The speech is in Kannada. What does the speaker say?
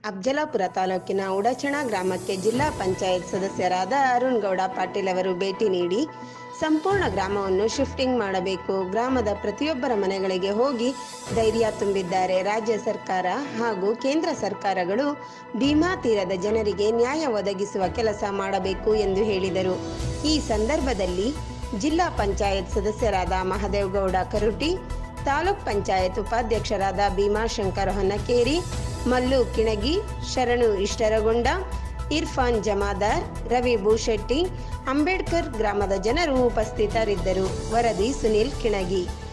ಅಫಜಲಪುರ ತಾಲೂಕಿನ ಉಡಚಣ ಗ್ರಾಮಕ್ಕೆ ಜಿಲ್ಲಾ ಪಂಚಾಯತ್ ಸದಸ್ಯರಾದ ಅರುಣ್ ಗೌಡ ಪಾಟೀಲ್ ಅವರು ಭೇಟಿ ನೀಡಿ ಸಂಪೂರ್ಣ ಗ್ರಾಮವನ್ನು ಶಿಫ್ಟಿಂಗ್ ಮಾಡಬೇಕು, ಗ್ರಾಮದ ಪ್ರತಿಯೊಬ್ಬರ ಮನೆಗಳಿಗೆ ಹೋಗಿ ಧೈರ್ಯ ತುಂಬಿದ್ದಾರೆ. ರಾಜ್ಯ ಸರ್ಕಾರ ಹಾಗೂ ಕೇಂದ್ರ ಸರ್ಕಾರಗಳು ಭೀಮಾ ತೀರದ ಜನರಿಗೆ ನ್ಯಾಯ ಒದಗಿಸುವ ಕೆಲಸ ಮಾಡಬೇಕು ಎಂದು ಹೇಳಿದರು. ಈ ಸಂದರ್ಭದಲ್ಲಿ ಜಿಲ್ಲಾ ಪಂಚಾಯತ್ ಸದಸ್ಯರಾದ ಮಹದೇವಗೌಡ ಕರುಟಿ, ತಾಲೂಕ್ ಪಂಚಾಯತ್ ಉಪಾಧ್ಯಕ್ಷರಾದ ಭೀಮಾಶಂಕರ್ ಹೊನ್ನಕೇರಿ, ಮಲ್ಲು ಕಿಣಗಿ, ಶರಣು ಇಷ್ಟರಗೊಂಡ, ಇರ್ಫಾನ್ ಜಮಾದಾರ್, ರವಿ ಭೂಶೆಟ್ಟಿ, ಅಂಬೇಡ್ಕರ್ ಗ್ರಾಮದ ಜನರು ಉಪಸ್ಥಿತರಿದ್ದರು. ವರದಿ ಸುನಿಲ್ ಕಿಣಗಿ.